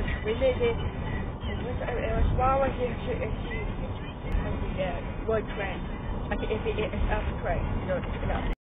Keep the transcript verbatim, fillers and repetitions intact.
was really the, it was, it was well as if she, if she, uh, word train, like if it is up train, you know,